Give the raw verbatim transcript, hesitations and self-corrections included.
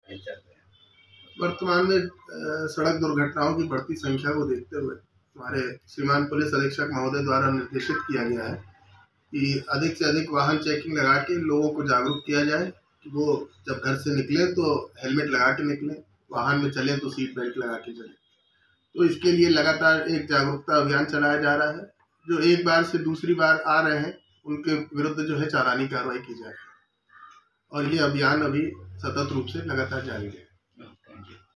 वर्तमान में अ, सड़क दुर्घटनाओं की बढ़ती संख्या को देखते हुए हमारे श्रीमान पुलिस अधीक्षक महोदय द्वारा निर्देशित किया गया है कि अधिक से अधिक वाहन चेकिंग लगा के लोगों को जागरूक किया जाए कि वो जब घर से निकले तो हेलमेट लगा के निकलें, वाहन में चले तो सीट बेल्ट लगा के चलें। तो इसके लिए लगातार एक जागरूकता अभियान चलाया जा रहा है। जो एक बार से दूसरी बार आ रहे हैं उनके विरुद्ध जो है चालानी कार्रवाई की जाए और ये अभियान अभी सतत रूप से लगातार जारी है।